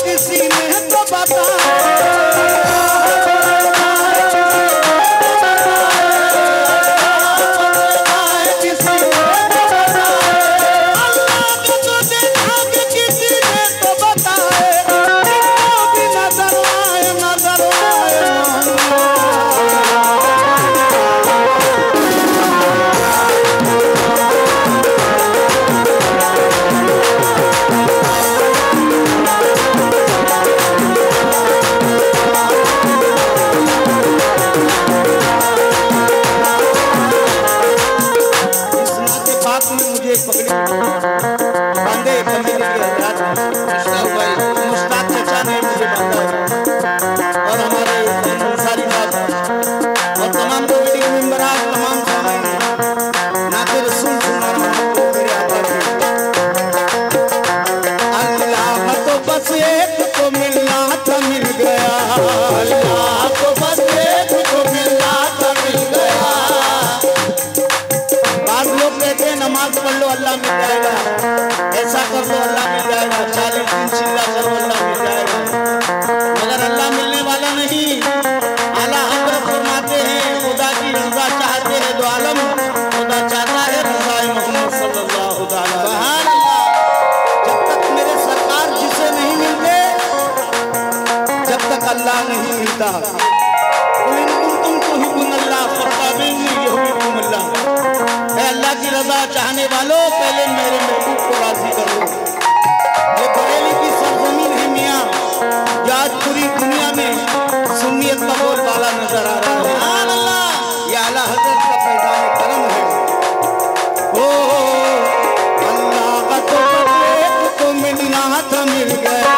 किसी ने तो बताया। नमाज पढ़ लो अल्लाह मिल जाएगा, ऐसा कर लो अल्लाह मिल जाएगा, 40 दिन चिल्ला करो अल्लाह मिल जाएगा, मगर अल्लाह मिलने वाला नहीं। आला हज़रत फरमाते हैं खुदा की रज़ा चाहते हैं दो आलम, खुदा चाहता है रज़ा मोहम्मद सल्लल्लाहु अलैहि वसल्लम। जब तक मेरे सरकार जिसे नहीं मिलते, जब तक अल्लाह नहीं मिलता। अल्लाह की रजा चाहने वालों पहले मेरे महबूब को राजी करो। ये बरेली की सरजमीन है मियाँ, जो आज पूरी दुनिया में सुन्नियत का बोलबाला नजर आ रहा है। ये आला हज़रत का फैज़ान करम है। ओ अल्लाह तो मिलना था मिल गया।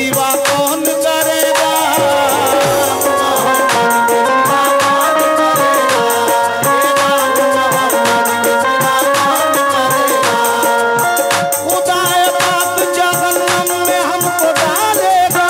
सिवा कौन करेगा, खुदाए पाक जहन्नम में हमको डालेगा,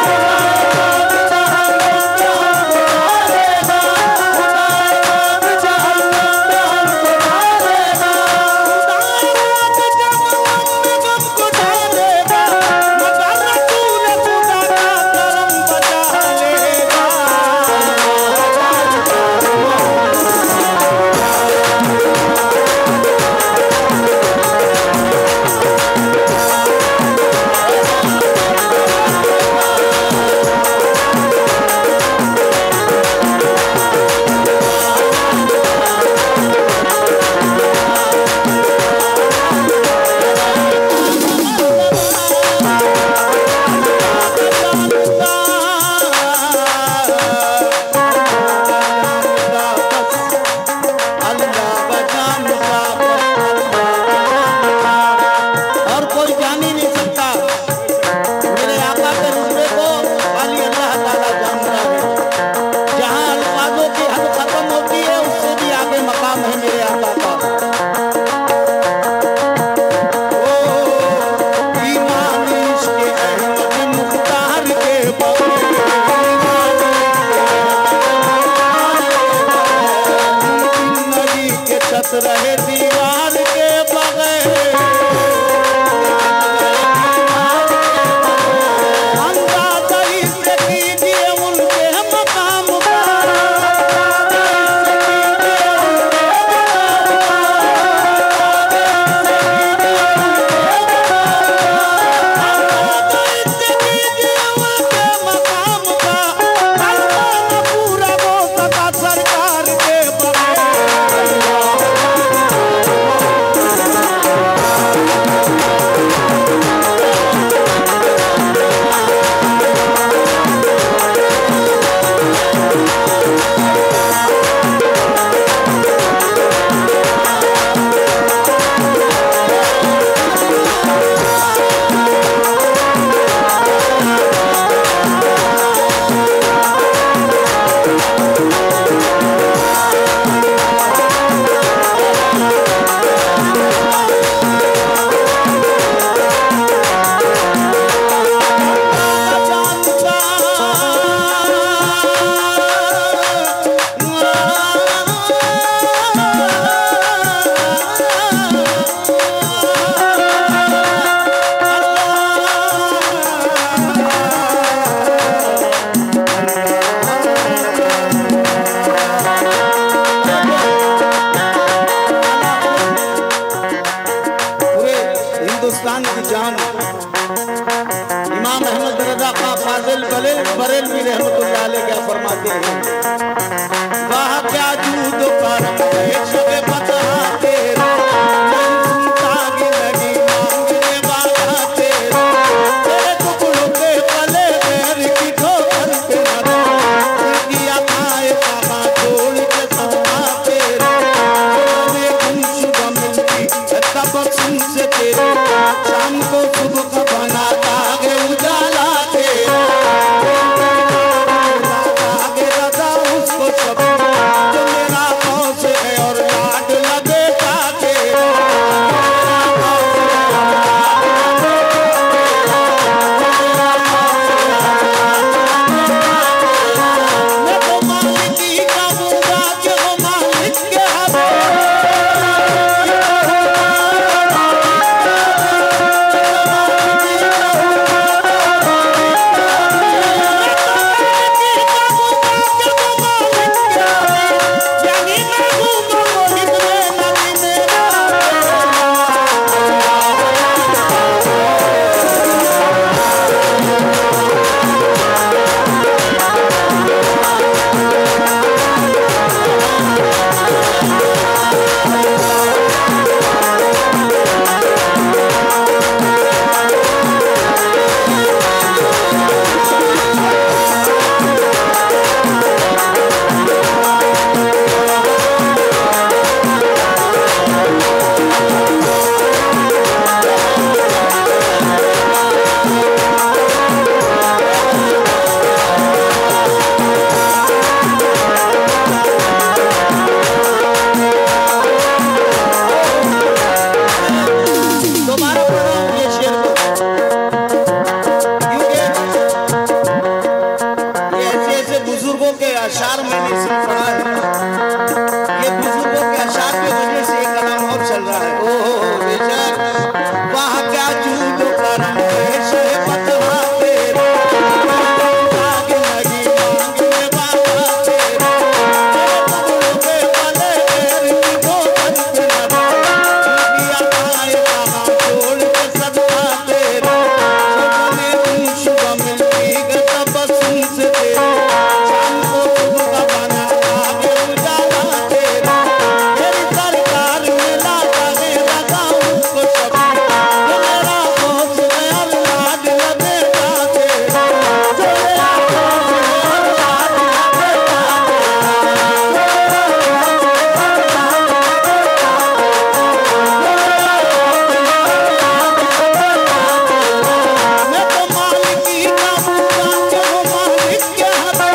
रहे दीवार के बगैर, अंदाज़ा से कीजिए उनके मकाम का, पूरा हो सका सरकार के बगैर। हिंदुस्तान की जान इमाम अहमद रजा का फाजिल बरेलवी रहमतुल्लाह अलैह क्या फरमाते हैं, वाह क्या जूद करम है शबे बता तेरा, सुनता की लगी मांगने वाला तेरा, तेरे टुकड़ों के पले पैर की ठोकर पे लगा, किया खाए पापा छोड़ के सपना तेरा, गुमशुदा मिलती तब से तेरे, शाम को सुबह का बनाता है उजाला तेरा, आगे रजा उसको सब जो मेरा से अशार मैंने सिर्फ पढ़ा है। ये बुजुर्गों के अशार की वजह से एक कदम और चल रहा है। ओहो बेशक वाह क्या जूद करम ऐसे बतवा तेरे आगे लगी मांगने वाला तेरे बगलों पे वाले तेरे की वो बनते ना दिया पाए कहाँ छोड़ के सदका तेरे सुबह में शुभ मिलती गता बसुन से तेरे शाम को सुबह बना आगे उजाला तेरा तेरी सरकार में लागा दे लगा उसको सभी तो मेरा दोस्त गया लाड लबेटा तेरा जो मेरा दोस्त गया लाड लबेटा मैं तो मालिक ही का पूरा जो मालिक के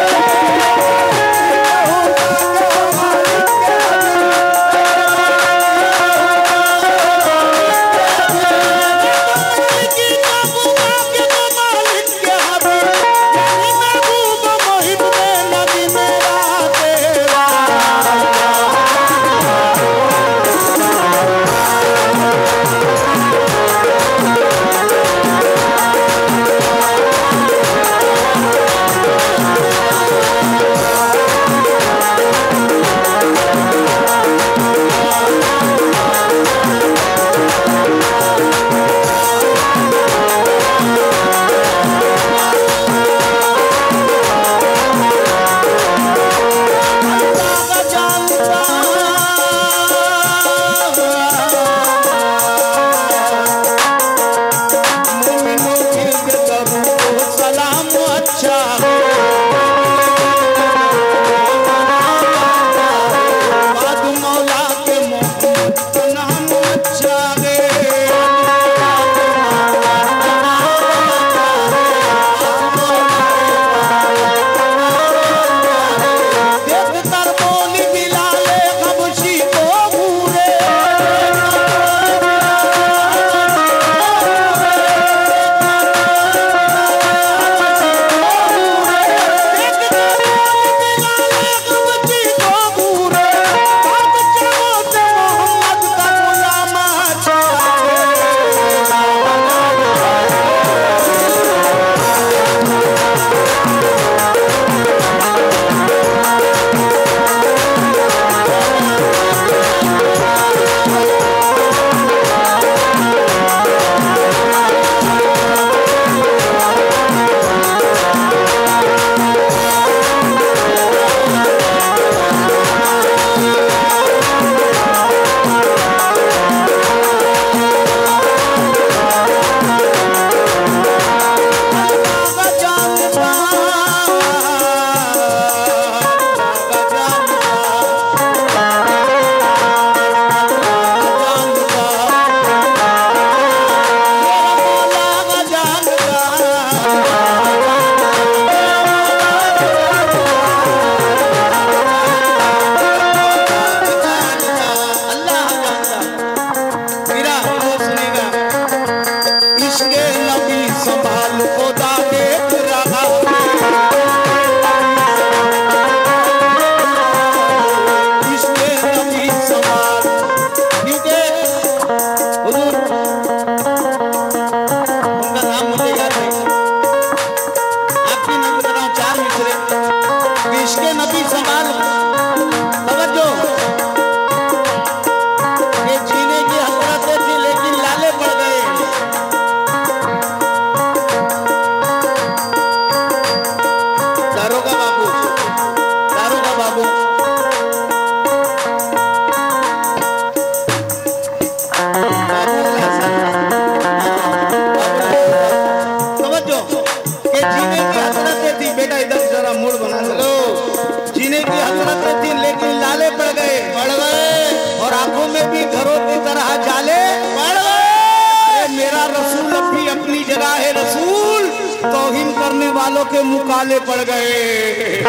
करने वालों के मुकाले पड़ गए।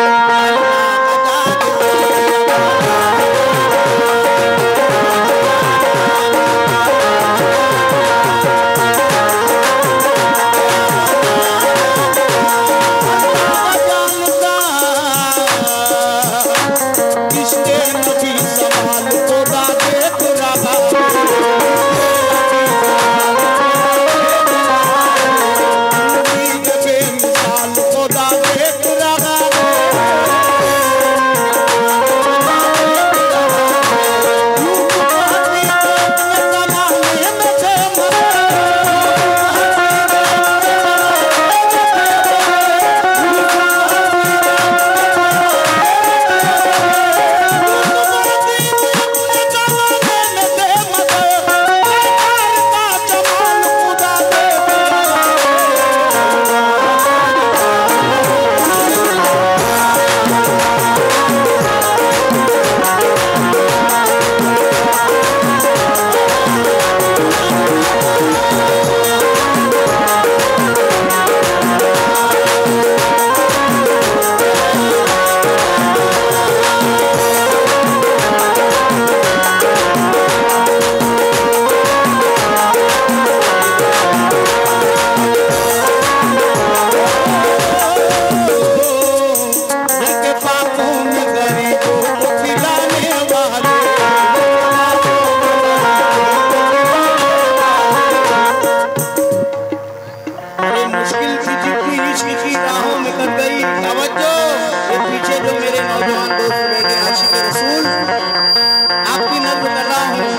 तवज्जो, ये पीछे जो मेरे नौजवान दोस्त बैठे आशिक रसूल, आपकी नज़र कर रहा हूँ।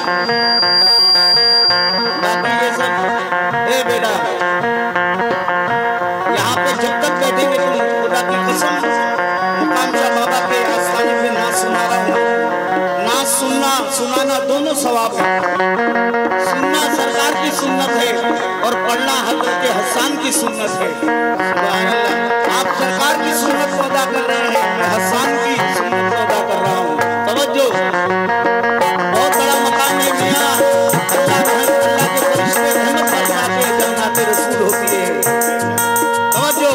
बाकी ये सब ए बेटा, यहाँ पे जब तक बैठेंगे तुम खुदा की कसम मुकाम शाह बाबा के आस्थाने पे नाच सुना रहा हूँ। नाच सुनना सुनाना दोनों सवाब है। सुनना सरकार की सुन्नत है और पढ़ना हज़रत हसन की सुन्नत है। सुभान अल्लाह, आप सरकार की सुन्नत को अदा कर रहे हैं, मैं हसन की सुन्नत को अदा कर रहा हूँ। तवज्जो, बहुत बड़ा मकाम है मियां। अल्लाह के फरिश्ते रहमत फरमाते हैं, जन्नत रसूल होती है। तवज्जो,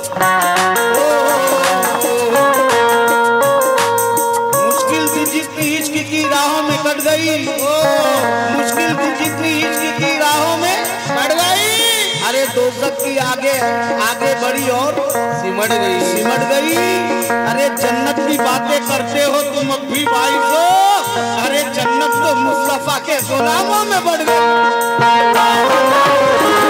मुश्किल थी जितनी इश्क की राहों में कट गई, मुश्किल थी जितनी इश्क की राहों में कट गई। अरे दोज़ख की आगे आगे बढ़ी और सिमट गई। अरे जन्नत की बातें करते हो तुम अब भी भाई को, अरे जन्नत तो मुस्तफा के गुलामों में बढ़ गई।